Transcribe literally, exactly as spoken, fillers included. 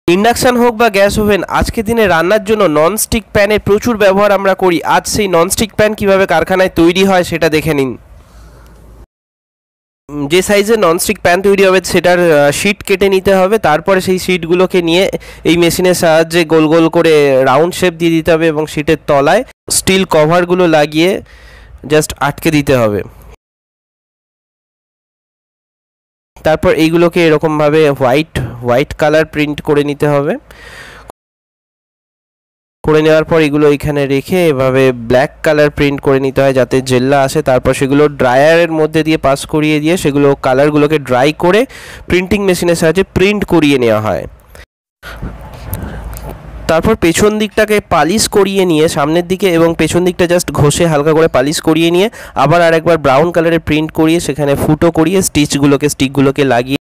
Induction হোক বা gas oven, আজকের দিনে রান্নার জন্য ননস্টিক প্যানের প্রচুর ব্যবহার আমরা করি। আজ সেই ননস্টিক প্যান কীভাবে কারখানায় তৈরি হয় সেটা দেখে নিন। যে সাইজের ননস্টিক প্যান তৈরি হবে সেটার শিট কেটে নিতে হবে। তারপরে সেই শিটগুলোকে নিয়ে এই মেশিনের সাহায্যে গোল গোল করে রাউন্ড শেপ দিয়ে দিতে হবে এবং শিটের তলায় স্টিল কভারগুলো লাগিয়ে জাস্ট আটকে দিতে হবে। তারপর এইগুলোকে এরকমভাবে হোয়াইট হোয়াইট কালার প্রিন্ট করে নিতে হবে। করে নেওয়ার পর এগুলো এখানে রেখে এভাবে ব্ল্যাক কালার প্রিন্ট করে নিতে হয় যাতে জেল্লা আসে। তারপর সেগুলো ড্রায়ারের মধ্যে দিয়ে পাস করিয়ে দিয়ে সেগুলো কালারগুলোকে ড্রাই করে প্রিন্টিং মেশিনের সাহায্যে প্রিন্ট করিয়ে নেওয়া হয়। তারপর পেছন দিকটাকে পালিশ করিয়ে নিয়ে সামনের দিকে এবং পেছন দিকটা জাস্ট ঘষে হালকা করে পালিশ করিয়ে নিয়ে আবার আরেকবার ব্রাউন কালারের প্রিন্ট করিয়ে সেখানে ফুটো করিয়ে স্টিচগুলোকে স্টিকগুলোকে লাগিয়ে